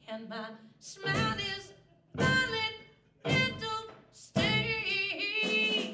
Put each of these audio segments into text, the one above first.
and my smile is violent. It'll stay.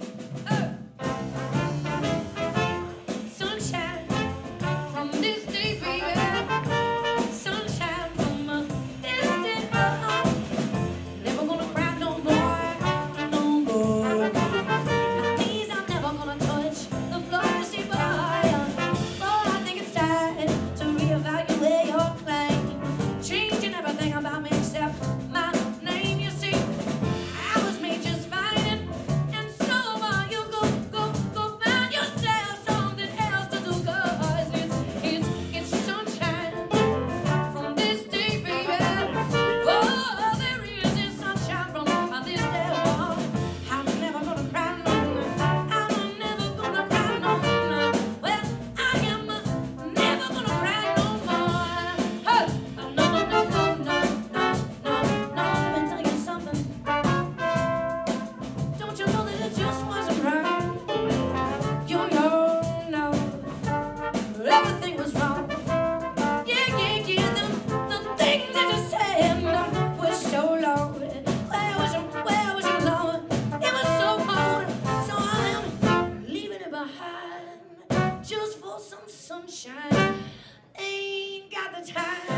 Sunshine from this day, baby. Sunshine from this day. Never gonna cry no more, no more. My knees are never gonna touch the floor to see by. Oh, I think it's time to reevaluate your claim, changing everything about me except my name. You see, I was made just fine, and so are you. Go find yourself something else to do, 'cause it's sunshine from this day, baby. Oh, there is sunshine from this day. Oh, I'm never gonna cry no more. I'm never gonna cry no more. Well, I am never gonna cry no more. Hey, no, no, no, no, no, no, no, no. Let me tell you something. Don't you know that it just wasn't right? You know, everything was wrong. Yeah, yeah, yeah. The things that you said were so low. Where was your love? It was so cold. So I am leaving it behind just for some sunshine. Ain't got the time.